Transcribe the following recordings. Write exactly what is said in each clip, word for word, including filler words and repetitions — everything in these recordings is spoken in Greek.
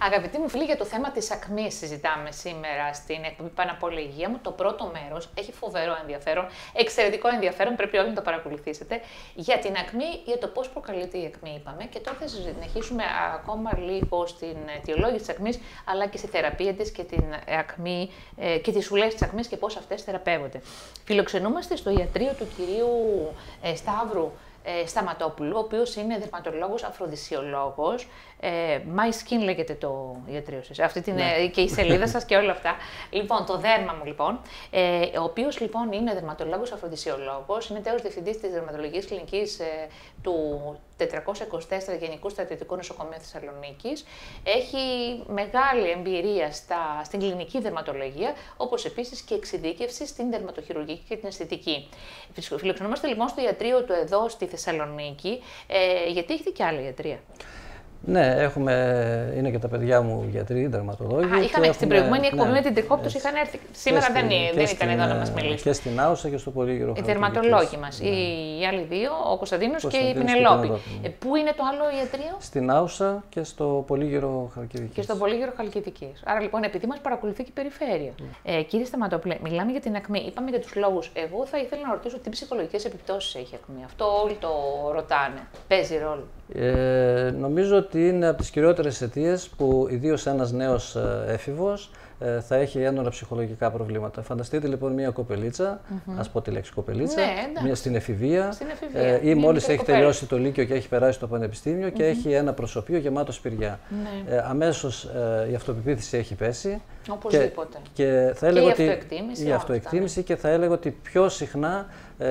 Αγαπητοί μου φίλοι, για το θέμα της ακμής συζητάμε σήμερα στην εκπομπή Πάνω απ' όλα υγεία μου. Το πρώτο μέρος έχει φοβερό ενδιαφέρον, εξαιρετικό ενδιαφέρον, πρέπει όλοι να το παρακολουθήσετε. Για την ακμή, για το πώς προκαλείται η ακμή, είπαμε. Και τώρα θα συνεχίσουμε ακόμα λίγο στην αιτιολόγηση της ακμής, αλλά και στη θεραπεία της και την ακμή και τις ουλές της ακμής και πώς αυτές θεραπεύονται. Φιλοξενούμαστε στο ιατρείο του κυρίου Σταύρου Σταματόπουλου, ο οποίος είναι δερματολόγος, αφροδισιολόγος. Ε, My Skin λέγεται το ιατρείο σας, αυτή την, ναι. Και η σελίδα σας και όλα αυτά. Λοιπόν, το δέρμα μου λοιπόν, ε, ο οποίος λοιπόν είναι δερματολόγος, αφροδισιολόγος, είναι τέος διευθυντής της δερματολογικής κλινικής ε, του τετρακόσια είκοσι τέσσερα Γενικού Στρατιωτικού Νοσοκομείου Θεσσαλονίκης. Έχει μεγάλη εμπειρία στα, στην κλινική δερματολογία, όπως επίσης και εξειδίκευση στην δερματοχειρουργική και την αισθητική. Φιλοξενούμαστε λοιπόν στο ιατρείο του εδώ στη Θεσσαλονίκη, ε, γιατί έχετε και άλλα ιατρία. Ναι, έχουμε, είναι και τα παιδιά μου γιατροί, δερματολόγοι. Α, είχαν έρθει στην προηγούμενη εκπομπή, ναι, με την Τρικόπτωση, είχαν έρθει. Σήμερα στην, δεν, δεν στην, ήταν εδώ να μας μιλήσουν. Και στην Άουσα και στο Πολύγυρο Οι δερματολόγοι μας. Ναι. Οι άλλοι δύο, ο Κωνσταντίνος και η Πινελόπη. Ε, πού είναι το άλλο ιατρείο? Στην Άουσα και στο Πολύγυρο Χαλκιδικής. Και στο Πολύγυρο Χαλκιδικής. Άρα λοιπόν, επειδή μας παρακολουθεί και η περιφέρεια. Mm. Ε, κύριε Σταματόπουλε, μιλάμε για την ακμή. Είπαμε για τους λόγους. Εγώ θα ήθελα να ρωτήσω τι ψυχολογικές επιπτώσεις έχει η ακμή. Αυτό όλοι το ρωτάνε. Παίζει ρόλο. Ε, νομίζω ότι είναι από τις κυριότερες αιτίες που ιδίως ένας νέος έφηβος ε, θα έχει έντονα ψυχολογικά προβλήματα. Φανταστείτε λοιπόν μια κοπελίτσα, mm-hmm. ας πω τη λέξη κοπελίτσα, ναι, μια στην εφηβεία, στην εφηβεία. Ε, ή μόλις έχει κοπέλα. τελειώσει το Λύκειο και έχει περάσει στο Πανεπιστήμιο mm-hmm. και έχει ένα προσωπείο γεμάτο σπηριά. Ναι. Ε, αμέσως ε, η αυτοπεποίθηση έχει πέσει. Οπωσδήποτε. Και, και θα έλεγα και η ότι αυτοεκτίμηση, η αυτοεκτίμηση αυτά, ναι. Και θα έλεγα ότι πιο συχνά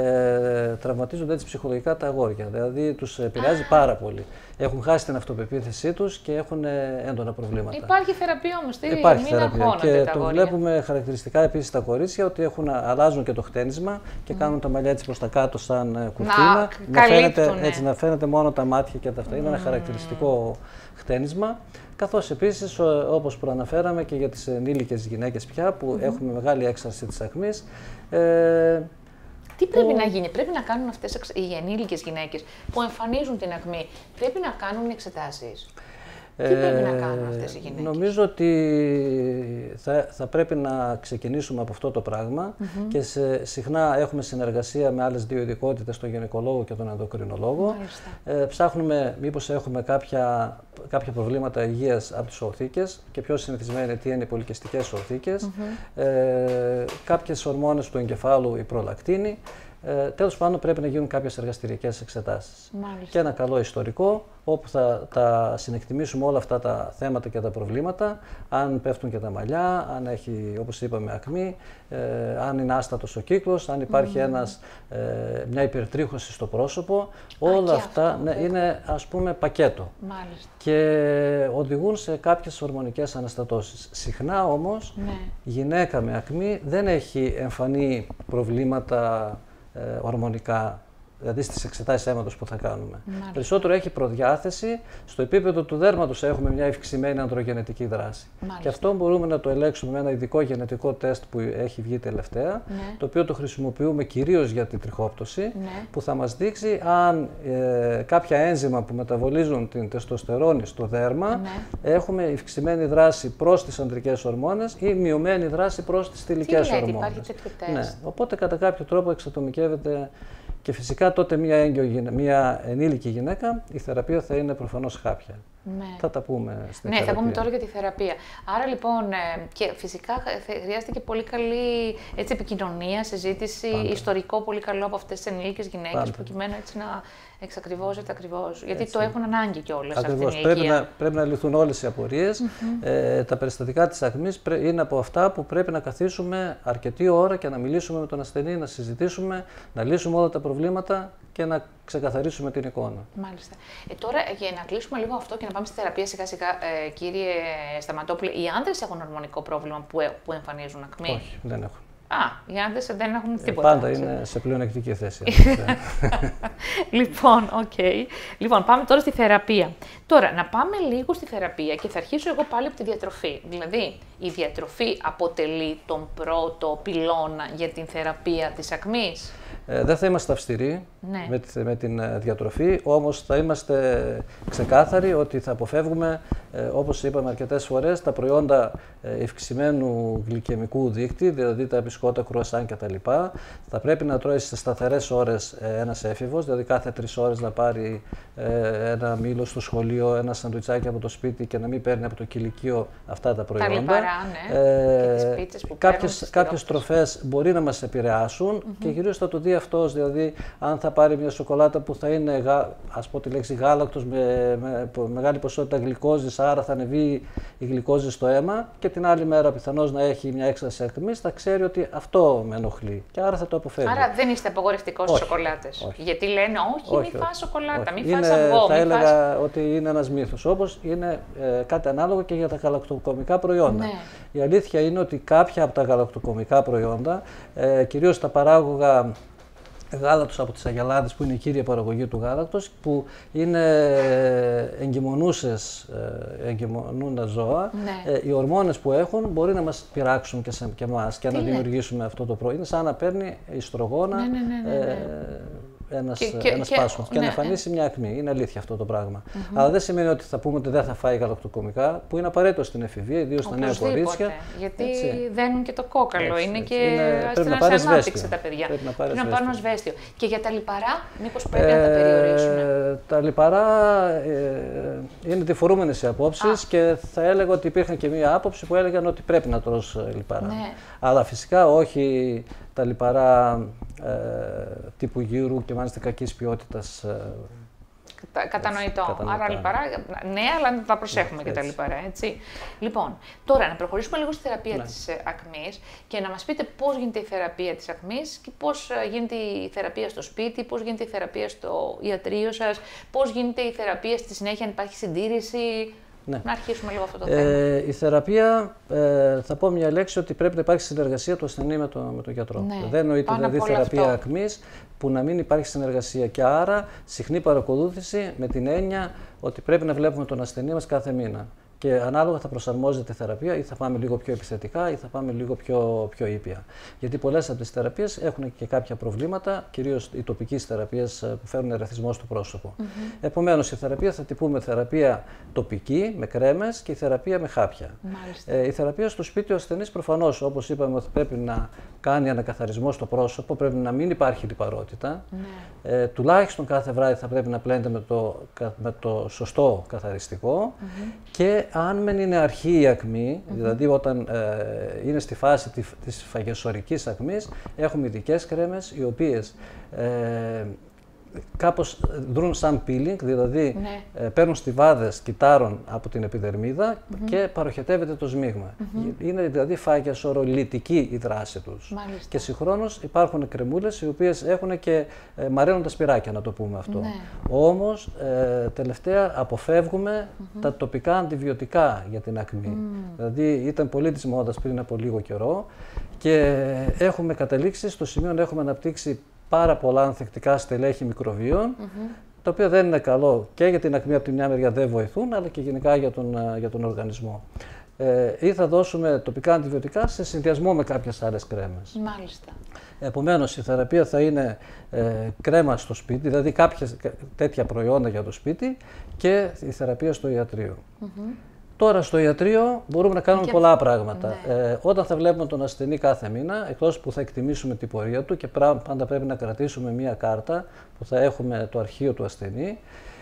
ε, τραυματίζονται έτσι ψυχολογικά τα αγόρια. Δηλαδή τους επηρεάζει ah. πάρα πολύ. Έχουν χάσει την αυτοπεποίθησή τους και έχουν έντονα προβλήματα. Υπάρχει θεραπεία όμως, τι Υπάρχει μην θεραπεία. Και τα το αγόρια. βλέπουμε χαρακτηριστικά επίσης στα κορίτσια ότι έχουν, αλλάζουν και το χτένισμα και mm. κάνουν τα μαλλιά έτσι προς τα κάτω σαν κουρτίνα. Να, να, φαίνεται, έτσι, να φαίνεται μόνο τα μάτια και τα αυτά. Mm. Είναι ένα χαρακτηριστικό χτένισμα. Καθώς επίσης, όπως προαναφέραμε και για τις ενήλικες γυναίκες πια, που mm-hmm. έχουμε μεγάλη έξαρση της ακμής. Ε, Τι πρέπει που... να γίνει, πρέπει να κάνουν αυτές οι ενήλικες γυναίκες που εμφανίζουν την ακμή, πρέπει να κάνουν εξετάσεις. Τι πρέπει να κάνουν αυτές οι γυναίκες? Νομίζω ότι θα, θα πρέπει να ξεκινήσουμε από αυτό το πράγμα mm-hmm. και σε, συχνά έχουμε συνεργασία με άλλες δύο ειδικότητες, τον γυναικολόγο και τον ενδοκρινολόγο. Ε, ψάχνουμε μήπως έχουμε κάποια, κάποια προβλήματα υγείας από τις οθήκες και πιο συνηθισμένη τι είναι οι πολυκυστικές οθήκες, mm-hmm. ε, κάποιες ορμόνες του εγκεφάλου, η προλακτίνη. Ε, τέλος πάντων, πρέπει να γίνουν κάποιες εργαστηριακές εξετάσεις. Μάλιστα. Και ένα καλό ιστορικό, όπου θα τα συνεκτιμήσουμε όλα αυτά τα θέματα και τα προβλήματα, αν πέφτουν και τα μαλλιά, αν έχει, όπως είπαμε, ακμή, ε, αν είναι άστατος ο κύκλος, αν υπάρχει mm. ένας, ε, μια υπερτρίχωση στο πρόσωπο. Όλα Α, αυτά αυτό, ναι, είναι, ας πούμε, πακέτο. Μάλιστα. Και οδηγούν σε κάποιες ορμονικές αναστατώσεις. Συχνά όμως, ναι. η γυναίκα με ακμή δεν έχει εμφανή προβλήματα Ε, ορμονικά, δηλαδή στις εξετάσεις αίματος που θα κάνουμε. Μάλιστα. Περισσότερο έχει προδιάθεση, στο επίπεδο του δέρματος έχουμε μια ευξημένη ανδρογενετική δράση. Μάλιστα. Και αυτό μπορούμε να το ελέγξουμε με ένα ειδικό γενετικό τεστ που έχει βγει τελευταία, ναι. το οποίο το χρησιμοποιούμε κυρίως για την τριχόπτωση, ναι. που θα μας δείξει αν ε, κάποια ένζημα που μεταβολίζουν την τεστοστερόνη στο δέρμα ναι. έχουμε ευξημένη δράση προς τις ανδρικές ορμόνες ή μειωμένη δράση προς τις θηλυκές ορμόνες. Υπάρχει τέτοιο τεστ. Ναι. Οπότε κατά κάποιο τρόπο εξατομικεύεται. Και φυσικά τότε μια, έγκυο, μια ενήλικη γυναίκα, η θεραπεία θα είναι προφανώς χάπια. Ναι. Θα τα πούμε στην Ναι, θεραπεία. θα πούμε τώρα για τη θεραπεία. Άρα λοιπόν, και φυσικά χρειάζεται και πολύ καλή έτσι, επικοινωνία, συζήτηση, Πάντα. ιστορικό πολύ καλό από αυτές τις ενήλικες γυναίκες, Πάντα. προκειμένου έτσι να εξακριβώσετε ακριβώς. Γιατί έτσι. το έχουν ανάγκη κιόλας αυτή την Ακριβώς. ηλικία. Πρέπει να, πρέπει να λυθούν όλες οι απορίες. Mm-hmm. ε, τα περιστατικά της ακμής είναι από αυτά που πρέπει να καθίσουμε αρκετή ώρα και να μιλήσουμε με τον ασθενή, να συζητήσουμε, να λύσουμε όλα τα προβλήματα και να ξεκαθαρίσουμε την εικόνα. Μάλιστα. Ε, τώρα, για να κλείσουμε λίγο αυτό και να πάμε στη θεραπεία σιγά-σιγά, ε, κύριε Σταματόπουλε, οι άνδρες έχουν ορμονικό πρόβλημα που, που εμφανίζουν ακμή? Όχι, δεν έχουν. Α, οι άντρες δεν έχουν τίποτα. Ε, πάντα είναι σε πλεονεκτική θέση. Λοιπόν, οκ. Okay. Λοιπόν, πάμε τώρα στη θεραπεία. Τώρα, να πάμε λίγο στη θεραπεία και θα αρχίσω εγώ πάλι από τη διατροφή. Δηλαδή, η διατροφή αποτελεί τον πρώτο πυλώνα για την θεραπεία της ακμής. Ε, δεν θα είμαστε αυστηροί ναι. με, τη, με την ε, διατροφή, όμως θα είμαστε ξεκάθαροι ότι θα αποφεύγουμε, ε, όπως είπαμε αρκετές φορές, τα προϊόντα ε, ευξημένου γλυκαιμικού δείκτη, δηλαδή τα μπισκότα, κρουασάν κτλ. Θα πρέπει να τρώει σε σταθερές ώρες ε, ένας έφηβος, δηλαδή κάθε τρεις ώρες να πάρει ε, ένα μήλο στο σχολείο, ένα σαντουιτσάκι από το σπίτι και να μην παίρνει από το κηλικείο αυτά τα προϊόντα. Τα λιπαρά, ναι. Ε, και τις πίτσες που κάποιες, κάποιες τροφές μπορεί να μας επηρεάσουν mm-hmm. και κυρίως θα το δει αυτός, δηλαδή αν θα πάρει μια σοκολάτα που θα είναι, ας πω τη λέξη γάλακτος με, με, με μεγάλη ποσότητα γλυκόζης, άρα θα ανεβεί η γλυκόζη στο αίμα και την άλλη μέρα πιθανώς να έχει μια έκσταση ακμής, θα ξέρει ότι αυτό με ενοχλεί και άρα θα το αποφεύγει. Άρα δεν είστε απαγορευτικός στις σοκολάτες. Όχι. Γιατί λένε όχι, όχι μην φας σοκολάτα, όχι. μην φας είναι, αυγό, θα μην έλεγα φας... ότι είναι ένας μύθος, όπως είναι ε, κάτι ανάλογο και για τα γαλακτοκομικά προϊόντα. Ναι. Η αλήθεια είναι ότι κάποια από τα γαλακτοκομικά προϊόντα, ε, κυρίως τα παράγωγα γάλακτος από τις αγελάδες που είναι η κύρια παραγωγή του γάλακτος, που είναι εγκυμονούσες, εγκυμονούντα ζώα, ναι. ε, οι ορμόνες που έχουν μπορεί να μας πειράξουν και, σε, και εμάς και Τι να λέει. δημιουργήσουμε αυτό το προϊόν. Είναι σαν να παίρνει ιστρογόνα, ναι, ναι, ναι, ναι, ναι. Ε, ένας, και, και, ένας και, πάσμος και, ναι, να εμφανίσει ναι. μια ακμή. Είναι αλήθεια αυτό το πράγμα. Mm-hmm. Αλλά δεν σημαίνει ότι θα πούμε ότι δεν θα φάει γαλακτοκομικά, που είναι απαραίτητο στην εφηβεία, ιδίως στα νέα κορίτσια. Γιατί έτσι. δένουν και το κόκαλο. Έτσι, είναι έτσι. και είναι, στην ανάπτυξη τα παιδιά. Πρέπει να, πρέπει να πάρουν ασβέστιο. Και για τα λιπαρά, μήπως πρέπει ε, να τα περιορίσουν. Τα λιπαρά ε, είναι διφορούμενες οι απόψεις και θα έλεγα ότι υπήρχαν και μία άποψη που έλεγαν ότι πρέπει να τρως λιπαρά. Ναι. Αλλά φυσικά όχι τα λιπαρά ε, τύπου γύρου και μάλιστα κακής ποιότητας. Ε, Κατα, κατανοητό. κατανοητό. Άρα λιπαρά, ναι, αλλά να τα προσέχουμε ναι, και τα λιπαρά, έτσι. Λοιπόν, τώρα να προχωρήσουμε λίγο στη θεραπεία ναι. της ακμής και να μας πείτε πώς γίνεται η θεραπεία της ακμής και πώς γίνεται η θεραπεία στο σπίτι, πώς γίνεται η θεραπεία στο ιατρείο σας, πώς γίνεται η θεραπεία στη συνέχεια, αν υπάρχει συντήρηση. Ναι. Να αρχίσουμε λίγο αυτό το θέμα. Ε, η θεραπεία, ε, θα πω μια λέξη ότι πρέπει να υπάρξει συνεργασία του ασθενή με, το, με τον γιατρό. Ναι. Δεν εννοείται δηλαδή θεραπεία αυτό. ακμής που να μην υπάρχει συνεργασία και άρα συχνή παρακολούθηση με την έννοια ότι πρέπει να βλέπουμε τον ασθενή μας κάθε μήνα. Και ανάλογα θα προσαρμόζεται η θεραπεία ή θα πάμε λίγο πιο επιθετικά ή θα πάμε λίγο πιο, πιο ήπια. Γιατί πολλές από τις θεραπείες έχουν και κάποια προβλήματα, κυρίως οι τοπικές θεραπείες που φέρνουν ερεθισμό στο πρόσωπο. Mm-hmm. Επομένως, η θεραπεία θα τυπούμε θεραπεία τοπική με κρέμες και η θεραπεία με χάπια. Ε, η θεραπεία στο σπίτι ο ασθενής προφανώς, όπως είπαμε, ότι πρέπει να κάνει ανακαθαρισμό στο πρόσωπο, πρέπει να μην υπάρχει λιπαρότητα. Mm-hmm. Ε, τουλάχιστον κάθε βράδυ θα πρέπει να πλένεται με το, με το σωστό καθαριστικό. Mm-hmm. Και αν μεν είναι αρχή η ακμή, mm-hmm. δηλαδή όταν ε, είναι στη φάση της, της φαγεσορικής ακμής, έχουμε ειδικές κρέμες οι οποίες ε, κάπως δρούν σαν peeling, δηλαδή ναι. ε, παίρνουν στιβάδες κυτάρων από την επιδερμίδα mm-hmm. και παροχετεύεται το σμίγμα. Mm-hmm. Είναι δηλαδή φαγεσορολυτική η δράση τους. Μάλιστα. Και συγχρόνως υπάρχουν κρεμούλες οι οποίες έχουν και ε, μαραίνουν τα σπυράκια, να το πούμε αυτό. Ναι. Όμως ε, τελευταία αποφεύγουμε mm-hmm. τα τοπικά αντιβιωτικά για την ακμή. Mm. Δηλαδή ήταν πολύ της μόδας πριν από λίγο καιρό και έχουμε καταλήξει στο σημείο να έχουμε αναπτύξει πάρα πολλά ανθεκτικά στελέχη μικροβίων, mm-hmm. τα οποία δεν είναι καλό και για την ακμή από τη μια μεριά δεν βοηθούν, αλλά και γενικά για τον, για τον οργανισμό. Ε, ή θα δώσουμε τοπικά αντιβιωτικά σε συνδυασμό με κάποιες άλλες κρέμες. Μάλιστα. Επομένως, η θεραπεία θα είναι ε, κρέμα στο σπίτι, δηλαδή κάποια τέτοια προϊόντα για το σπίτι και η θεραπεία στο ιατρείο. Mm-hmm. Τώρα στο ιατρείο μπορούμε να κάνουμε και... πολλά πράγματα. Ναι. Ε, όταν θα βλέπουμε τον ασθενή κάθε μήνα, εκτός που θα εκτιμήσουμε την πορεία του και πάντα πρέπει να κρατήσουμε μία κάρτα που θα έχουμε το αρχείο του ασθενή,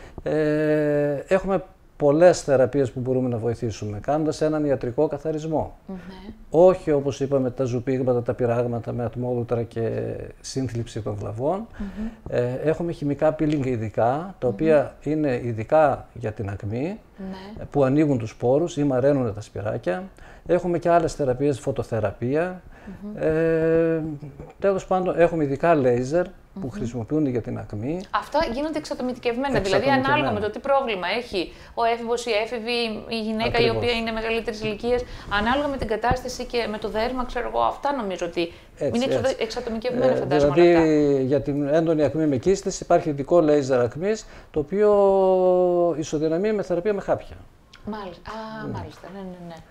ε, έχουμε πολλές θεραπείες που μπορούμε να βοηθήσουμε, κάνοντας έναν ιατρικό καθαρισμό. Mm-hmm. Όχι όπως είπαμε τα ζουπίγματα, τα πειράγματα με ατμόλουτρα και σύνθλιψη των βλαβών. Mm-hmm. Ε, έχουμε χημικά peeling ειδικά, τα οποία mm-hmm. είναι ειδικά για την ακμή, mm-hmm. που ανοίγουν τους πόρους ή μαραίνουν τα σπυράκια. Έχουμε και άλλες θεραπείες, φωτοθεραπεία. Mm-hmm. Ε, τέλος πάντων, έχουμε ειδικά λέιζερ που mm-hmm. χρησιμοποιούνται για την ακμή. Αυτά γίνονται εξατομικευμένα, δηλαδή ανάλογα με το τι πρόβλημα έχει ο έφηβος, η έφηβη, η γυναίκα Ακριβώς. η οποία είναι μεγαλύτερης ηλικίας, ανάλογα με την κατάσταση και με το δέρμα, ξέρω εγώ, αυτά νομίζω ότι έτσι, είναι έτσι. εξατομικευμένα, ε, φαντάζομαι. Δηλαδή, όλα αυτά. Για την έντονη ακμή με κίστηση υπάρχει ειδικό λέιζερ ακμής, το οποίο ισοδυναμεί με θεραπεία με χάπια. Μάλιστα, Α, mm. μάλιστα. ναι, ναι, ναι.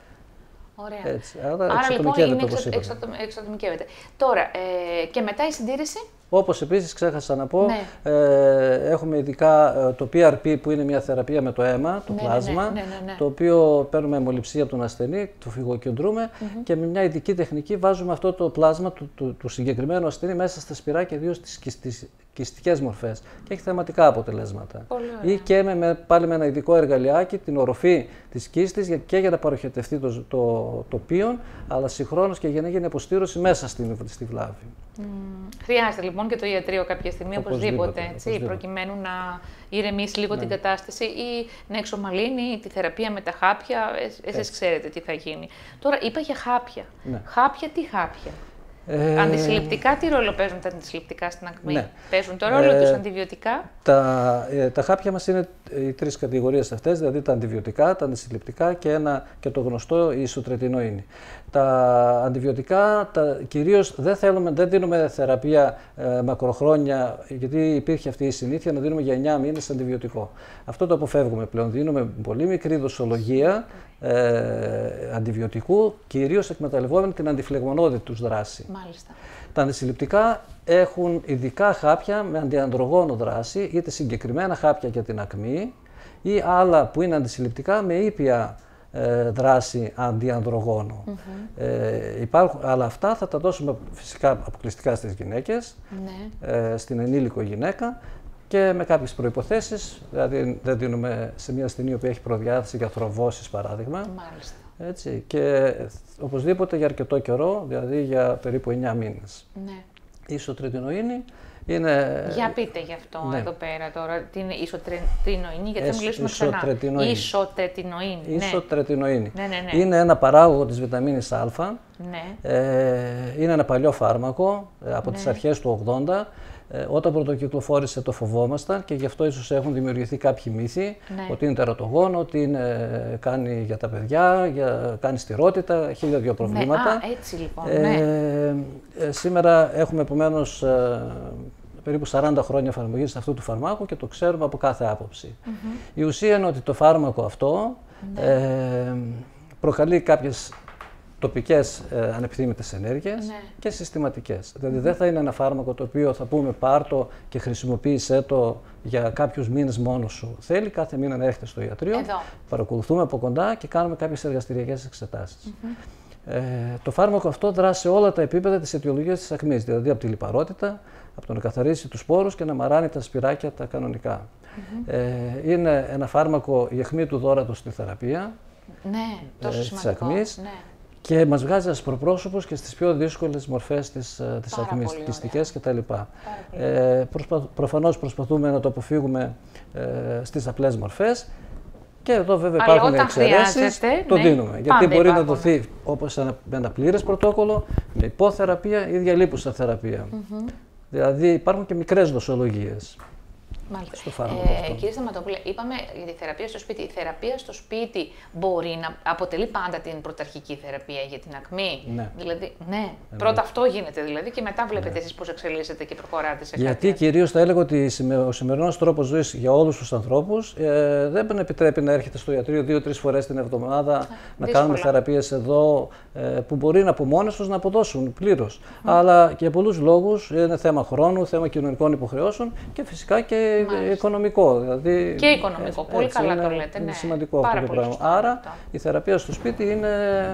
Έτσι, άρα άρα λοιπόν είναι εξατομικεύεται. Τώρα, ε, και μετά η συντήρηση. Όπως επίσης ξέχασα να πω, ναι. ε, έχουμε ειδικά ε, το πι αρ πι που είναι μια θεραπεία με το αίμα, το ναι, πλάσμα, ναι, ναι, ναι, ναι. το οποίο παίρνουμε αιμοληψία από τον ασθενή, το φυγοκεντρούμε mm-hmm. και με μια ειδική τεχνική βάζουμε αυτό το πλάσμα του, του, του συγκεκριμένου ασθενή μέσα στα σπυράκια, ιδίως στις κυστικές μορφές και έχει θεματικά αποτελέσματα. Ή και με, με, πάλι με ένα ειδικό εργαλειάκι την οροφή της κίστης και για να παροχετευτεί το, το, το πίον, αλλά συγχρόνως και για να γίνει αποστήρωση μέσα στη, στη βλάβη. Mm. Χρειάζεται λοιπόν και το ιατρείο κάποια στιγμή οπωσδήποτε, οπωσδήποτε, έτσι, οπωσδήποτε. προκειμένου να ηρεμήσει λίγο ναι. την κατάσταση ή να εξομαλύνει τη θεραπεία με τα χάπια. Εσείς ξέρετε τι θα γίνει. Τώρα είπα για χάπια. Ναι. Χάπια, τι χάπια. Ε... Αντισυλληπτικά, τι ρόλο παίζουν τα αντισυλληπτικά στην ακμή, ναι. παίζουν το ρόλο ε... τους αντιβιωτικά. Τα, ε, τα χάπια μας είναι οι τρεις κατηγορίες αυτές, δηλαδή τα αντιβιωτικά, τα αντισυλληπτικά και, ένα, και το γνωστό η ισοτρετινοίνη. Τα αντιβιωτικά, τα, κυρίως δεν, θέλουμε, δεν δίνουμε θεραπεία ε, μακροχρόνια, γιατί υπήρχε αυτή η συνήθεια να δίνουμε για εννιά μήνες αντιβιωτικό. Αυτό το αποφεύγουμε πλέον. Δίνουμε πολύ μικρή δοσολογία ε, αντιβιωτικού, κυρίως εκμεταλλευόμενη την αντιφλεγμονώδη τους δράση. Μάλιστα. Τα αντισυλληπτικά έχουν ειδικά χάπια με αντιανδρογόνο δράση, είτε συγκεκριμένα χάπια για την ακμή ή άλλα που είναι αντισυλληπτικά με ήπια ε, δράση αντιανδρογόνο. Mm-hmm. ε, υπάρχουν, αλλά αυτά θα τα δώσουμε φυσικά αποκλειστικά στις γυναίκες, ναι. ε, στην ενήλικο γυναίκα και με κάποιες προϋποθέσεις, δηλαδή δεν δίνουμε σε μια ασθενή που έχει προδιάθεση για θρομβώσεις παράδειγμα. Μάλιστα. Έτσι, και οπωσδήποτε για αρκετό καιρό, δηλαδή για περίπου εννιά μήνες. Ναι. Η ισοτρετινοίνη είναι... Για πείτε γι' αυτό ναι. εδώ πέρα τώρα, την ισοτρετινοίνη, γιατί θα μιλήσουμε ξανά. Ισοτρετινοίνη. Ισοτρετινοίνη. Ναι. Ναι, ναι, ναι. Είναι ένα παράγωγο της βιταμίνης Α. Ναι. Ε, είναι ένα παλιό φάρμακο ε, από ναι. τις αρχές του ογδόντα. Ε, όταν πρωτοκυκλοφόρησε το φοβόμασταν και γι' αυτό ίσως έχουν δημιουργηθεί κάποιοι μύθοι ναι. ότι είναι τερατογόνο, ότι είναι, κάνει για τα παιδιά, για, κάνει στηρότητα, χίλια δύο προβλήματα. Ναι, α, έτσι λοιπόν, ε, ναι. ε, σήμερα έχουμε επομένως ε, περίπου σαράντα χρόνια εφαρμογής αυτού του φαρμάκου και το ξέρουμε από κάθε άποψη. Mm-hmm. Η ουσία είναι ότι το φάρμακο αυτό ναι. ε, προκαλεί κάποιες τοπικές ε, ανεπιθύμητες ενέργειες ναι. και συστηματικές. Δηλαδή mm-hmm. δεν θα είναι ένα φάρμακο το οποίο θα πούμε πάρτο και χρησιμοποίησέ το για κάποιους μήνες μόνος σου. Θέλει κάθε μήνα να έρχεται στο ιατρείο, Εδώ. παρακολουθούμε από κοντά και κάνουμε κάποιες εργαστηριακές εξετάσεις. Mm-hmm. ε, το φάρμακο αυτό δράσει σε όλα τα επίπεδα της αιτιολογίας της ακμής, δηλαδή από τη λιπαρότητα, από το να καθαρίσει τους σπόρους και να μαράνει τα σπυράκια τα κανονικά. Mm-hmm. ε, είναι ένα φάρμακο η αιχμή του δώρατος στη θεραπεία ναι, τόσο ε, σημαντικό. της ακμής. Ναι. Και μας βγάζει ασπροπρόσωπους και στις πιο δύσκολες μορφές της, της ακμής, κυστικές κτλ. Ε, προσπα, προφανώς προσπαθούμε να το αποφύγουμε ε, στις απλές μορφές και εδώ βέβαια αλλά υπάρχουν εξαιρέσεις, το ναι, δίνουμε. Γιατί μπορεί υπάρχουν. να δοθεί όπως ένα, με ένα πλήρες πρωτόκολλο, με υποθεραπεία ή διαλείπουσα θεραπεία. Mm-hmm. Δηλαδή υπάρχουν και μικρές δοσολογίες. Μάλιστα. Στο φάρμακο ε, αυτό. Κύριε Σταματόπουλε, είπαμε για τη θεραπεία στο σπίτι. Η θεραπεία στο σπίτι μπορεί να αποτελεί πάντα την πρωταρχική θεραπεία για την ακμή. Ναι. Δηλαδή, ναι. Ε, πρώτα ναι. αυτό γίνεται δηλαδή και μετά βλέπετε ναι. εσείς πώς εξελίσσετε και προχωράτε σε Γιατί κάτι. κυρίως θα έλεγα ότι ο σημερινός τρόπος ζωής για όλους τους ανθρώπους ε, δεν επιτρέπει να έρχεται στο ιατρείο δύο-τρεις φορές την εβδομάδα, να δύσκολα. κάνουμε θεραπείες εδώ ε, που μπορεί από μόνες τους να αποδώσουν πλήρως. Mm. Αλλά και για πολλούς λόγους είναι θέμα χρόνου, θέμα κοινωνικών υποχρεώσεων και φυσικά και Μάλιστα. οικονομικό. Δηλαδή, και οικονομικό. Έτσι, πολύ καλά είναι, το λέτε. Είναι ναι. σημαντικό Πάρα αυτό το πράγμα. Άρα αυτό. η θεραπεία στο σπίτι είναι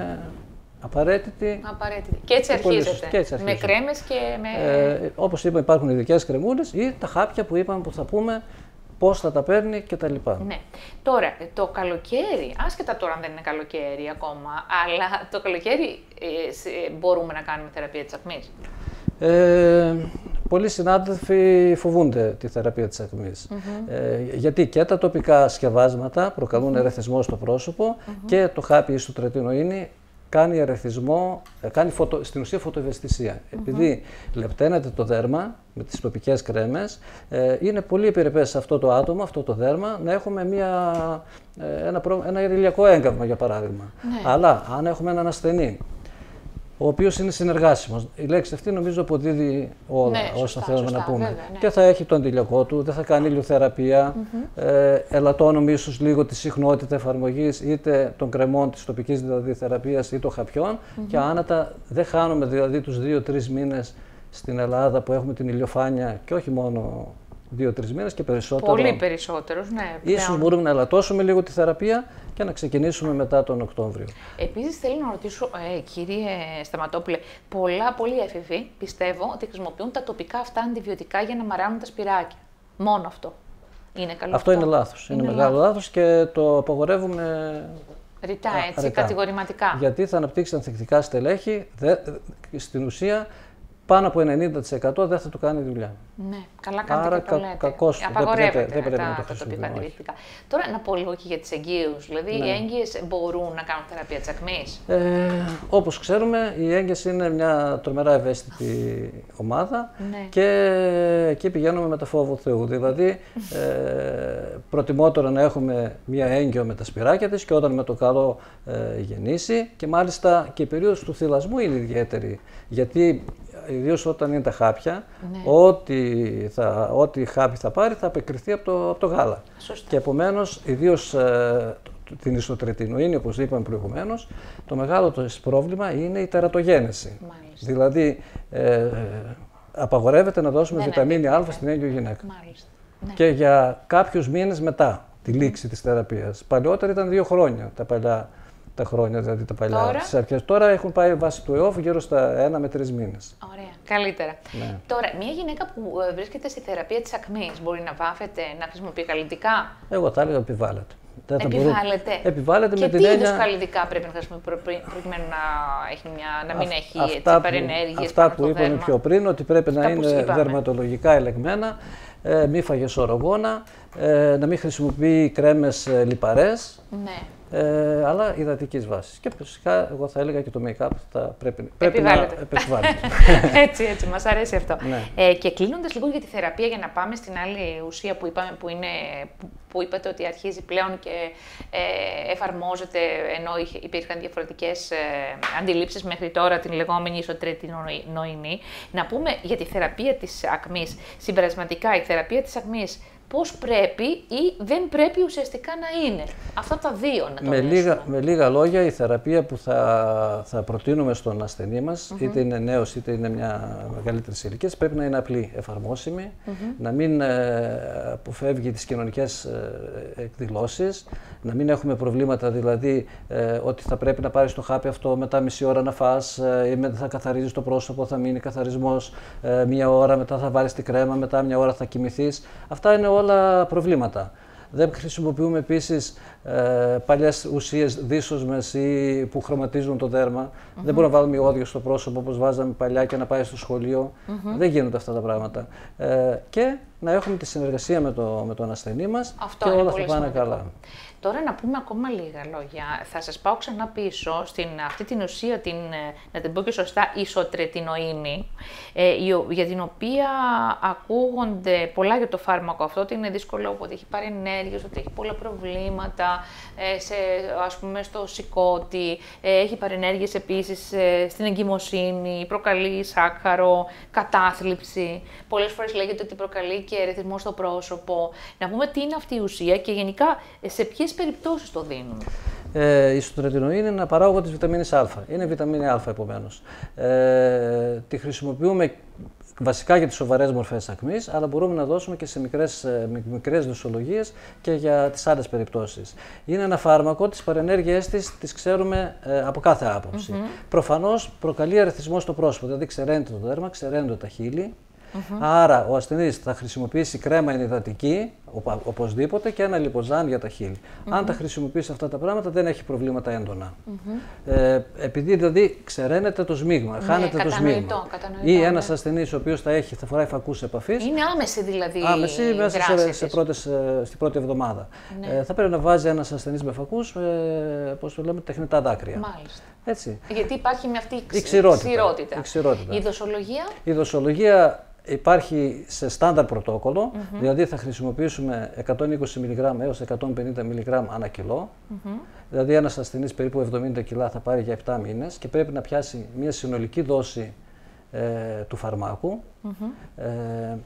απαραίτητη. Απαραίτητη. Και έτσι αρχίζεται. Και έτσι με κρέμες και με... Ε, όπως είπα, υπάρχουν ειδικές κρεμούλες ή τα χάπια που είπαμε που θα πούμε πώς θα τα παίρνει κτλ. Ναι. Τώρα, το καλοκαίρι, άσχετα τώρα αν δεν είναι καλοκαίρι ακόμα, αλλά το καλοκαίρι ε, μπορούμε να κάνουμε θεραπεία της ακμής. Ε, πολλοί συνάδελφοι φοβούνται τη θεραπεία της ακμής. Mm-hmm. Ε, γιατί και τα τοπικά σκευάσματα προκαλούν mm-hmm. ερεθισμό στο πρόσωπο mm-hmm. και το χάπι ισοτρετινοίνη κάνει ερεθισμό, κάνει φωτο, στην ουσία φωτοευαισθησία. Mm-hmm. Επειδή λεπταίνεται το δέρμα με τις τοπικές κρέμες, ε, είναι πολύ επιρρεπές σε αυτό το άτομο, αυτό το δέρμα, να έχουμε μια, ένα, ένα ηλιακό έγκαυμα για παράδειγμα. Mm-hmm. Αλλά αν έχουμε έναν ασθενή, ο οποίος είναι συνεργάσιμος. Η λέξη αυτή νομίζω αποδίδει όλα ναι, όσα σωστά, θέλουμε σωστά, να πούμε. Βέβαια, ναι. Και θα έχει το αντιλιακό του, δεν θα κάνει ηλιοθεραπεία, mm-hmm. ε, ελαττώνουμε ίσως λίγο τη συχνότητα εφαρμογής είτε των κρεμών της τοπικής δηλαδή θεραπείας ή των χαπιών mm-hmm. και άνετα δεν χάνουμε δηλαδή τους δύο-τρεις μήνες στην Ελλάδα που έχουμε την ηλιοφάνεια και όχι μόνο δύο-τρεις μήνες και περισσότερο. Πολύ περισσότερος, ναι. Ίσως πλέον μπορούμε να ελαττώσουμε λίγο τη θεραπεία και να ξεκινήσουμε μετά τον Οκτώβριο. Επίσης θέλω να ρωτήσω, ε, κύριε Σταματόπουλε, πολλά, πολλοί έφηβοι πιστεύω ότι χρησιμοποιούν τα τοπικά αυτά αντιβιωτικά για να μαράνουν τα σπυράκια. Μόνο αυτό. Είναι καλό αυτό? Αυτό είναι λάθος. Είναι, είναι μεγάλο λάθος. λάθος και το απαγορεύουμε ρητά, έτσι, ρητά. κατηγορηματικά. Γιατί θα αναπτύξει ανθεκτικά στελέχη, δε, στην ουσία πάνω από ενενήντα τοις εκατό δεν θα του κάνει δουλειά. Ναι, καλά κάνετε. Άρα, και το λέτε. Κακώς, απαγορεύεται δεν πρέπει τα, να το τοπικά χρησιμοποιούμε. αντιβιωτικά. Τώρα να πω λίγο και για τις εγγύους. Δηλαδή, ναι. οι έγκυες μπορούν να κάνουν θεραπεία της ακμής. Ε, όπως ξέρουμε, οι έγκυες είναι μια τρομερά ευαίσθητη ομάδα ναι. και εκεί πηγαίνουμε με τα φόβο Θεού. Δηλαδή, ε, προτιμότερο να έχουμε μια έγκυο με τα σπυράκια της και όταν με το καλό ε, γεννήσει και μάλιστα και η περίοδος του θυλασμού είναι ιδιαίτερη. Γιατί ιδίως όταν είναι τα χάπια, ναι. ό,τι, θα, ό,τι χάπι θα πάρει θα απεκριθεί από το, από το γάλα. Σωστά. Και επομένως, ιδίως ε, την ισοτρετινοίνη, όπως είπαμε προηγουμένως, το μεγάλο το πρόβλημα είναι η τερατογένεση. Μάλιστα. Δηλαδή, ε, απαγορεύεται να δώσουμε ναι, βιταμίνη ναι, Α ναι. στην έγκυο γυναίκα. Μάλιστα. Ναι. Και για κάποιους μήνες μετά τη λήξη mm. της θεραπείας. Παλαιότερα ήταν δύο χρόνια τα παλιά. Τα χρόνια, δηλαδή τα παλιά. Τώρα, στις αρχές. Τώρα έχουν πάει βάσει του ΕΟΦ γύρω στα ένα με τρεις μήνες. Ωραία, καλύτερα. Ναι. Τώρα, μια γυναίκα που βρίσκεται στη θεραπεία της ακμής μπορεί να βάφεται, να χρησιμοποιεί καλλιτικά? Εγώ θα έλεγα επιβάλλεται. Δεν επιβάλλεται. Επιβάλλεται και με τι την είδους έννοια... καλλιτικά πρέπει να χρησιμοποιεί προ... προκειμένου να, έχει μια... να μην Α, έχει αυτά παρενέργειες? Αυτά που είπαμε πιο πριν, ότι πρέπει αυτά να είναι δερματολογικά ελεγμένα, ε, μη φαγες ορογόνα, ε, να μην χρησιμοποιεί κρέμες ε, λιπαρές. Ναι. Ε, αλλά υδατικής βάσης. Και φυσικά εγώ θα έλεγα και το make-up θα πρέπει, πρέπει να επιβάλλεται. έτσι, έτσι, μας αρέσει αυτό. Ναι. Ε, και κλείνοντας λίγο για τη θεραπεία, για να πάμε στην άλλη ουσία που, είπαμε, που, είναι, που, που είπατε ότι αρχίζει πλέον και ε, εφαρμόζεται, ενώ υπήρχαν διαφορετικές ε, αντιλήψεις μέχρι τώρα, την λεγόμενη ισοτρετινοίνη. Να πούμε για τη θεραπεία της ακμής. Συμπερασματικά, η θεραπεία της ακμής πώς πρέπει ή δεν πρέπει ουσιαστικά να είναι. Αυτά τα δύο να το με λίγα, με λίγα λόγια, η θεραπεία που θα, θα προτείνουμε στον ασθενή μας, mm-hmm. είτε είναι νέος είτε είναι μια μεγαλύτερη ηλικία, πρέπει να είναι απλή, εφαρμόσιμη, mm-hmm. να μην ε, αποφεύγει τις κοινωνικές ε, εκδηλώσεις, να μην έχουμε προβλήματα, δηλαδή ε, ότι θα πρέπει να πάρεις το χάπι αυτό μετά μισή ώρα να φας, ε, ή θα καθαρίζεις το πρόσωπο, θα μείνει καθαρισμός ε, μία ώρα, μετά θα βάλεις τη κρέμα, μετά μια ώρα θα κοιμηθείς. Αυτά είναι όλα προβλήματα. Δεν χρησιμοποιούμε επίσης ε, παλιές ουσίες δύσοσμες ή που χρωματίζουν το δέρμα. Mm-hmm. Δεν μπορούμε να βάλουμε ιόδιο στο πρόσωπο όπως βάζαμε παλιά και να πάει στο σχολείο. Mm-hmm. Δεν γίνονται αυτά τα πράγματα. Ε, και να έχουμε τη συνεργασία με, το, με τον ασθενή μας αυτό και όλα θα πάνε σημαντικό. καλά. Τώρα να πούμε ακόμα λίγα λόγια. Θα σας πάω ξανά πίσω στην αυτή την ουσία, την, να την πω και σωστά, ισοτρετινοίνη, ε, για την οποία ακούγονται πολλά για το φάρμακο αυτό, ότι είναι δύσκολο, ότι έχει παρενέργειες, ότι έχει πολλά προβλήματα ε, σε, ας πούμε, στο σηκώτη, ε, έχει παρενέργειες επίσης ε, στην εγκυμοσύνη, προκαλεί σάκχαρο, κατάθλιψη. Πολλές φορές λέγεται ότι προκαλεί και ερεθισμό στο πρόσωπο. Να πούμε τι είναι αυτή η ουσία και γενικά σε ποιες περιπτώσεις το δίνουμε. Ε, η ισοτρετινοίνη είναι ένα παράγωγο της βιταμίνης Α. Είναι βιταμίνη Α επομένως. Ε, τη χρησιμοποιούμε βασικά για τις σοβαρές μορφές ακμής, αλλά μπορούμε να δώσουμε και σε μικρές, μικρές δοσολογίες και για τις άλλες περιπτώσεις. Είναι ένα φάρμακο, τις παρενέργειές της τις ξέρουμε ε, από κάθε άποψη. Mm-hmm. Προφανώς προκαλεί ερεθισμό στο πρόσωπο, δηλαδή ξεραίνεται το δέρμα, ξεραίνονται τα χείλη. Mm-hmm. Άρα ο ασθενής θα χρησιμοποιήσει κρέμα ενυδατική, οπωσδήποτε, και ένα λιποζάν για τα χείλη. Mm-hmm. Αν τα χρησιμοποιήσει αυτά τα πράγματα δεν έχει προβλήματα έντονα. Mm-hmm. Ε, επειδή δηλαδή ξεραίνεται το σμίγμα, ναι, χάνεται το σμίγμα. Ή ένας ναι. ασθενής ο οποίος θα, έχει, θα φοράει φακούς επαφής. Είναι άμεση δηλαδή. Άμεση μέσα σε, σε πρώτες, στην πρώτη εβδομάδα. Ναι. Ε, θα πρέπει να βάζει ένας ασθενής με φακούς, ε, πώς το λέμε, τεχνητά δάκρυα. Μάλιστα. Έτσι. Γιατί υπάρχει μια αυτή η, η ξηρότητα. ξηρότητα. Η, ξηρότητα. Η δοσολογία. Η δοσολογία υπάρχει σε στάνταρ πρωτόκολλο, mm-hmm. δηλαδή θα χρησιμοποιήσουμε εκατόν είκοσι μιλιγκράμμ έως εκατόν πενήντα μιλιγκράμμ ανά κιλό. Mm-hmm. Δηλαδή ένας ασθενής περίπου εβδομήντα κιλά θα πάρει για επτά μήνες και πρέπει να πιάσει μια συνολική δόση ε, του φαρμάκου. Mm-hmm. ε,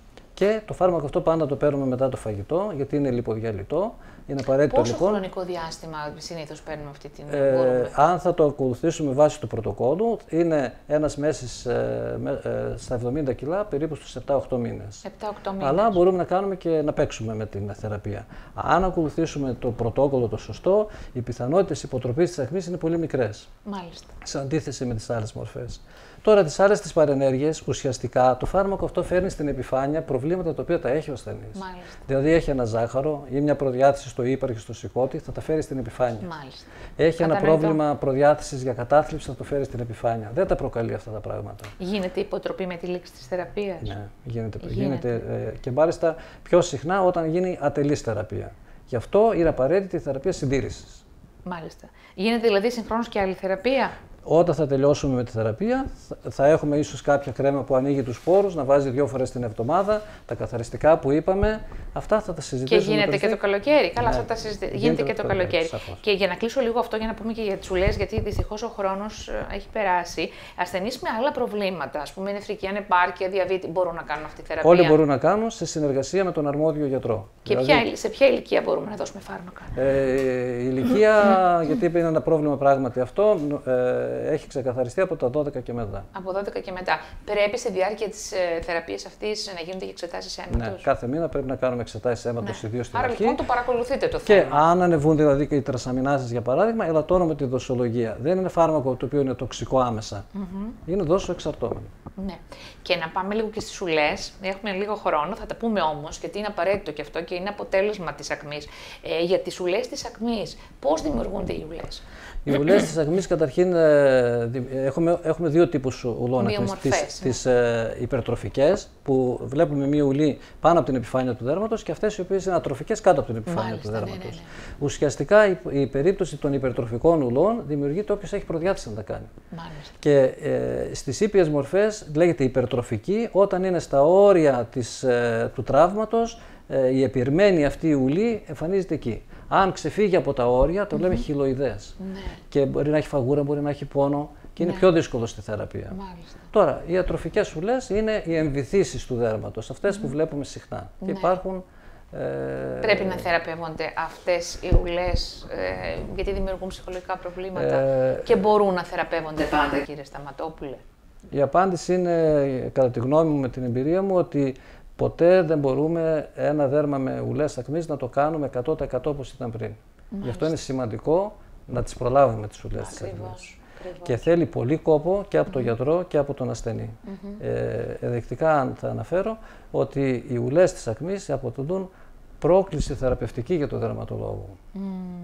Και το φάρμακο αυτό πάντα το παίρνουμε μετά το φαγητό, γιατί είναι λιποδιαλυτό. Είναι απαραίτητο Πόσο λοιπόν. χρονικό διάστημα συνήθως παίρνουμε αυτή την Ε, μπορούμε? αν θα το ακολουθήσουμε βάσει του πρωτοκόλλου, είναι ένας μέσης ε, με, ε, στα εβδομήντα κιλά περίπου στους επτά οκτώ μήνες. επτά οκτώ μήνες. Αλλά μπορούμε να κάνουμε και να παίξουμε με την θεραπεία. Αν ακολουθήσουμε το πρωτόκολλο το σωστό, οι πιθανότητες υποτροπής της ακμής είναι πολύ μικρές. Μάλιστα. Σε αντίθεση με τις άλλες μορφές. Τώρα, τις άλλες τις παρενέργειες, ουσιαστικά το φάρμακο αυτό φέρνει στην επιφάνεια προβλήματα τα οποία τα έχει ο ασθενής. Μάλιστα. Δηλαδή, έχει ένα ζάχαρο ή μια προδιάθεση στο ύπαρ και στο σηκώτη, θα τα φέρει στην επιφάνεια. Μάλιστα. Έχει ένα Κατανοητό. πρόβλημα προδιάθεσης για κατάθλιψη, θα το φέρει στην επιφάνεια. Δεν τα προκαλεί αυτά τα πράγματα. Γίνεται υποτροπή με τη λήξη της θεραπείας? Ναι, γίνεται. Γίνεται. γίνεται ε, και μάλιστα πιο συχνά όταν γίνει ατελής θεραπεία. Γι' αυτό είναι απαραίτητη η θεραπεία συντήρησης. Μάλιστα. Γίνεται δηλαδή συγχρόνως και άλλη θεραπεία? Όταν θα τελειώσουμε με τη θεραπεία, θα έχουμε ίσως κάποια κρέμα που ανοίγει τους πόρους, να βάζει δύο φορές την εβδομάδα, τα καθαριστικά που είπαμε, αυτά θα τα συζητήσουμε. Και γίνεται και το καλοκαίρι. Καλά, Ναι. θα τα συζητήσουμε. Γίνεται Γίνεται και το καλοκαίρι. σαφώς. Και για να κλείσω λίγο αυτό, για να πούμε και για τις ουλές, γιατί δυστυχώς ο χρόνος ε, έχει περάσει. Ασθενείς με άλλα προβλήματα, ας πούμε νεφρική ανεπάρκεια, διαβήτη, μπορούν να κάνουν αυτή τη θεραπεία? Όλοι μπορούν να κάνουν σε συνεργασία με τον αρμόδιο γιατρό. Και Δηλαδή, ποια, σε ποια ηλικία μπορούμε να δώσουμε φάρμακα? Ε, η ηλικία, γιατί είναι ένα πρόβλημα πράγματι αυτό, ε, έχει ξεκαθαριστεί από τα δώδεκα και μετά. Από δώδεκα και μετά. Πρέπει στη διάρκεια της ε, θεραπείας αυτής να γίνονται και εξετάσεις αίματος? Ναι, κάθε μήνα πρέπει να κάνουμε εξετάσεις αίματος, Ναι. ιδίως στην Άρα αρχή. λοιπόν το παρακολουθείτε το Και θέμα. αν ανεβούν δηλαδή και οι τρασαμινάσεις για παράδειγμα, ελαττώνουμε τη δοσολογία. Δεν είναι φάρμακο το οποίο είναι τοξικό άμεσα. Mm-hmm. Είναι δόσο εξαρτώμενο. Ναι. Και να πάμε λίγο και στις ουλές. Έχουμε λίγο χρόνο, θα τα πούμε όμως, γιατί είναι απαραίτητο και αυτό και είναι αποτέλεσμα της ακμής. Ε, για τις ουλές της ακμής, πώς δημιουργούνται οι ουλές? Οι ουλές της ακμής καταρχήν ε, δι- έχουμε, έχουμε δύο τύπους ουλών. Δύο ακμής. μορφές, Τις, ναι. τις ε, υπερτροφικές, που βλέπουμε μία ουλή πάνω από την επιφάνεια του δέρματος, και αυτές οι οποίες είναι ατροφικές κάτω από την επιφάνεια Μάλιστα, του ναι, δέρματος. ναι, ναι. Ουσιαστικά η, η περίπτωση των υπερτροφικών ουλών δημιουργείται όποιος έχει προδιάθεση να τα κάνει. Μάλιστα. Και ε, στις ήπιες μορφές λέγεται υπερτροφική όταν είναι στα όρια της, ε, του τραύματος, ε, η επιρμένη αυτή η ουλή εμφανίζεται εκεί. Αν ξεφύγει από τα όρια, το λέμε χυλοειδές. Ναι. Και μπορεί να έχει φαγούρα, μπορεί να έχει πόνο και είναι Ναι. πιο δύσκολο στη θεραπεία. Μάλιστα. Τώρα, οι ατροφικές ουλές είναι οι εμβυθίσεις του δέρματος, αυτές που βλέπουμε συχνά. Ναι. Και υπάρχουν. Ε, Πρέπει να θεραπεύονται αυτές οι ουλές, ε, γιατί δημιουργούν ψυχολογικά προβλήματα Ε, και μπορούν να θεραπεύονται πάντα, κύριε Σταματόπουλε? Η απάντηση είναι, κατά τη γνώμη μου, με την εμπειρία μου, ότι ποτέ δεν μπορούμε ένα δέρμα με ουλές ακμής να το κάνουμε εκατό τοις εκατό όπως ήταν πριν. Γι' αυτό είναι σημαντικό να τις προλάβουμε τις ουλές της ακμής. Ακριβώς. Ακριβώς. Και θέλει πολύ κόπο και από τον γιατρό και από τον ασθενή. Mm-hmm. Ε, ενδεικτικά, αν θα αναφέρω, ότι οι ουλές της ακμής αποτελούν πρόκληση θεραπευτική για τον δερματολόγο. Mm.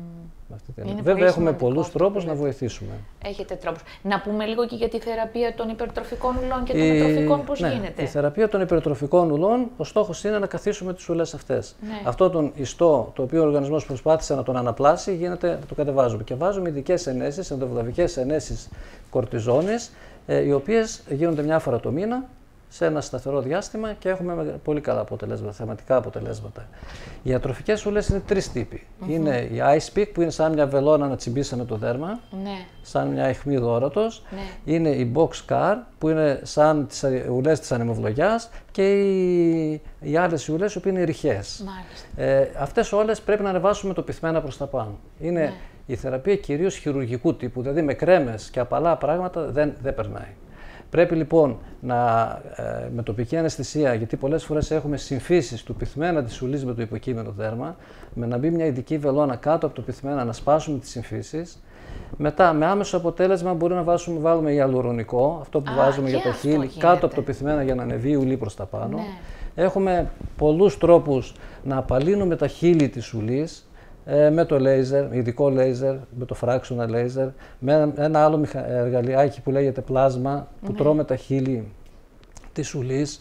Με αυτή την Είναι έννοια. Βέβαια, πολύ έχουμε σημαντικό πολλούς αυτό τρόπους που να λέτε. βοηθήσουμε. Έχετε τρόπους. Να πούμε λίγο και για τη θεραπεία των υπερτροφικών ουλών και των Η- ατροφικών, πώς ναι, γίνεται? Η θεραπεία των υπερτροφικών ουλών, ο στόχος είναι να καθίσουμε τις ουλές αυτές. Ναι. Αυτό τον ιστό, το οποίο ο οργανισμός προσπάθησε να τον αναπλάσει, γίνεται να το κατεβάζουμε. Και βάζουμε ειδικές ενέσεις, ενδοβλαβικές ενέσεις κορτιζόνης, ε, οι οποίες γίνονται μια φορά το μήνα σε ένα σταθερό διάστημα και έχουμε με- πολύ καλά αποτελέσματα, θεματικά αποτελέσματα. Οι ατροφικές ουλές είναι τρεις τύποι. Mm-hmm. Είναι η ice pick, που είναι σαν μια βελόνα να τσιμπήσαμε το δέρμα, Ναι. σαν μια αιχμή δώρατος. Ναι. Είναι η box car, που είναι σαν τις ουλές της ανεμοβλογιάς, και οι, οι άλλες ουλές που είναι οι ρηχές. Μάλιστα. Ε, αυτές όλες πρέπει να ανεβάσουμε το πυθμένα προς τα πάνω. Είναι Ναι. η θεραπεία κυρίως χειρουργικού τύπου, δηλαδή με κρέμες και απαλά πράγματα δεν, δεν περνάει. Πρέπει λοιπόν να, ε, με τοπική αναισθησία, γιατί πολλές φορές έχουμε συμφίσεις του πυθμένα της ουλής με το υποκείμενο δέρμα, με να μπει μια ειδική βελόνα κάτω από το πυθμένα να σπάσουμε τις συμφίσεις. Μετά, με άμεσο αποτέλεσμα, μπορούμε να βάσουμε, βάλουμε ιαλουρονικό, αυτό που Α, βάζουμε και για τα αυτό χείλη, γίνεται. κάτω από το πυθμένα για να ανεβεί η ουλή προς τα πάνω. Ναι. Έχουμε πολλούς τρόπους να απαλύνουμε τα χείλη της ουλής, ε, με το λέιζερ, ειδικό λέιζερ, με το fractional laser, με ένα, ένα άλλο μηχα... εργαλειάκι που λέγεται πλάσμα, που Ναι. τρώμε τα χείλη της ουλής.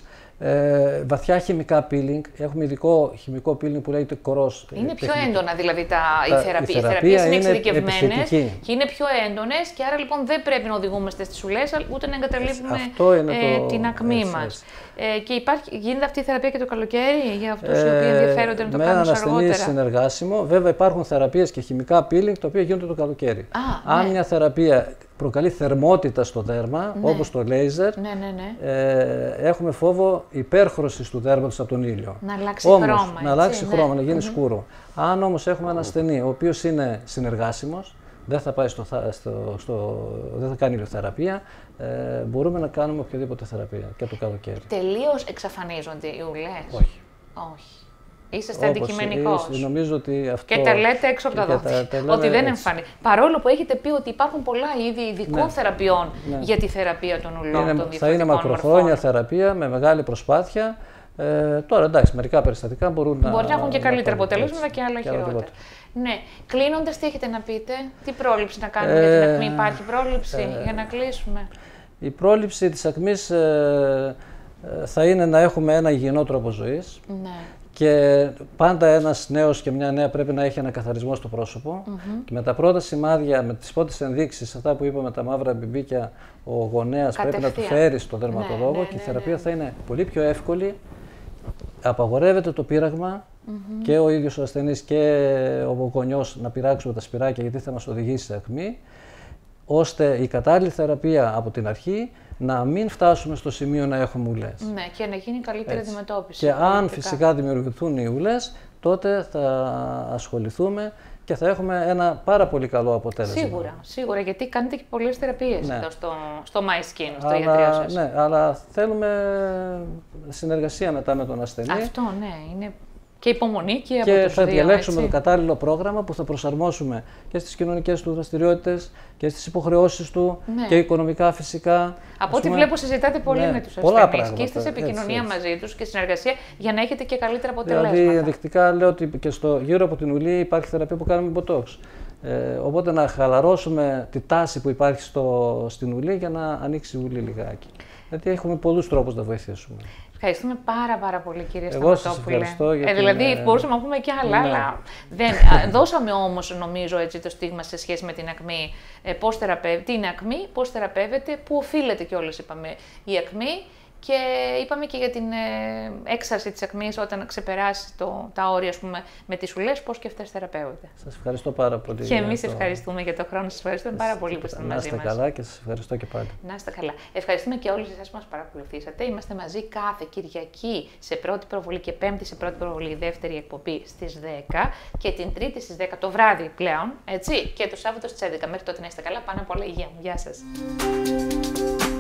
Ε, βαθιά χημικά peeling, έχουμε ειδικό χημικό peeling που λέγεται κορός. Είναι πιο τεχνική. έντονα δηλαδή τα, Τα- οι θεραπείες. η Οι θεραπεία θεραπείες είναι είναι εξειδικευμένες επιθετική. και είναι πιο έντονες και άρα λοιπόν δεν πρέπει να οδηγούμαστε στις ουλές ούτε να εγκαταλείπουμε Αυτό είναι ε, το- την ακμή έτσι, μας. έτσι. Ε, και υπάρχει, γίνεται αυτή η θεραπεία και το καλοκαίρι για αυτούς οι Ε, οποίοι ενδιαφέρονται να το με κάνουν έναν ασθενή αργότερα? συνεργάσιμο. Βέβαια, υπάρχουν θεραπείες και χημικά peeling τα οποία γίνονται το καλοκαίρι. Α, Αν ναι. μια θεραπεία προκαλεί θερμότητα στο δέρμα, ναι. όπως το λέιζερ. Ναι, ναι, ναι. Ε, έχουμε φόβο υπέρχρωσης του δέρματος από τον ήλιο. Να αλλάξει όμως, χρώμα. Να αλλάξει έτσι, χρώμα, ναι. να γίνει Mm-hmm. σκούρο. Αν όμως έχουμε ένα ασθενή, ο οποίος είναι συνεργάσιμος, δεν θα πάει στο, στο, στο, δεν θα κάνει ηλιοθεραπεία, ε, μπορούμε να κάνουμε οποιαδήποτε θεραπεία και το καλοκαίρι. Τελείως εξαφανίζονται οι ουλές? Όχι. Όχι. Είσαστε αντικειμενικός. Νομίζω ότι αυτό... Και τα λέτε έξω από τα δόντια. Ότι δεν εμφανίζεται. Παρόλο που έχετε πει ότι υπάρχουν πολλά είδη ειδικών ναι. θεραπείων ναι. για τη θεραπεία των ουλών. Είναι, των θα είναι μακροχρόνια μορφών. θεραπεία με μεγάλη προσπάθεια. Ε, τώρα εντάξει, μερικά περιστατικά μπορούν Μπορεί να. Μπορεί να έχουν και καλύτερα αποτελέσματα και άλλα χειρότερα. Ναι. Κλείνοντας, τι έχετε να πείτε, τι πρόληψη να κάνουμε ε, για την ακμή, υπάρχει πρόληψη ε, για να κλείσουμε? Η πρόληψη της ακμής ε, ε, θα είναι να έχουμε ένα υγιεινό τρόπο ζωής. Ναι. Και πάντα ένας νέος και μια νέα πρέπει να έχει ένα καθαρισμό στο πρόσωπο. Mm-hmm. Και με τα πρώτα σημάδια, με τις πρώτες ενδείξεις, αυτά που είπαμε, τα μαύρα μπιμπίκια, ο γονέας πρέπει να του φέρει στον δερματολόγο ναι, ναι, και η θεραπεία ναι, ναι. θα είναι πολύ πιο εύκολη. Απαγορεύεται το πείραγμα mm-hmm. και ο ίδιος ο ασθενής και ο γονιός να πειράξουμε τα σπυράκια γιατί θα μας οδηγήσει σε ακμή, ώστε η κατάλληλη θεραπεία από την αρχή να μην φτάσουμε στο σημείο να έχουμε ουλές. Ναι, και να γίνει καλύτερη Έτσι. αντιμετώπιση. Και αν φυσικά δημιουργηθούν οι ουλές, τότε θα ασχοληθούμε και θα έχουμε ένα πάρα πολύ καλό αποτέλεσμα. Σίγουρα, σίγουρα, γιατί κάνετε και πολλές θεραπείες ναι. στο, στο My Skin, στο αλλά, ιατρείο σας. Ναι, αλλά θέλουμε συνεργασία μετά με τον ασθενή. Αυτό, ναι, είναι και υπομονή και, και από τους θα δύο, διαλέξουμε έτσι. το κατάλληλο πρόγραμμα που θα προσαρμόσουμε και στις κοινωνικές του δραστηριότητες και στις υποχρεώσεις του ναι. και οικονομικά φυσικά. Από ό,τι βλέπω συζητάτε πολύ ναι, με τους ασθενείς και είστε σε επικοινωνία έτσι, έτσι. μαζί τους και συνεργασία για να έχετε και καλύτερα αποτελέσματα. Δηλαδή, ενδεικτικά λέω ότι και στο, γύρω από την ουλή υπάρχει θεραπεία που κάνουμε με Botox. Ε, οπότε να χαλαρώσουμε τη τάση που υπάρχει στο, στην ουλή για να ανοίξει η ουλή λιγάκι. Γιατί έχουμε πολλούς τρόπους να βοηθήσουμε. Ευχαριστούμε πάρα πάρα πολύ, κύριε Εγώ Σταματόπουλε. Ε, δηλαδή, είναι... μπορούσαμε να πούμε και άλλα, ναι. αλλά δεν. Δώσαμε όμως, νομίζω, έτσι, το στίγμα σε σχέση με την ακμή. Ε, πώς θεραπεύεται, τι είναι ακμή, πώς θεραπεύεται, πού οφείλεται κιόλας, είπαμε, η ακμή. Και είπαμε και για την ε, έξαρση της ακμής όταν ξεπεράσει το, τα όρια, ας πούμε, με τις ουλές, πώς και αυτές θεραπεύονται. Σας ευχαριστώ πάρα πολύ. Και εμείς το... ευχαριστούμε για τον χρόνο σας. Ευχαριστούμε πάρα πολύ που ήσασταν μαζί μας. Να είστε καλά και σας ευχαριστώ και πάλι. Να είστε καλά. Ευχαριστούμε και όλους εσάς που μας παρακολουθήσατε. Είμαστε μαζί κάθε Κυριακή σε πρώτη προβολή και Πέμπτη σε πρώτη προβολή, δεύτερη εκπομπή στις δέκα και την Τρίτη στις δέκα το βράδυ πλέον, έτσι, και το Σάββατο στις έντεκα. Μέχρι τότε να είστε καλά, πάνω απ' όλα υγεία μου. Γεια σας.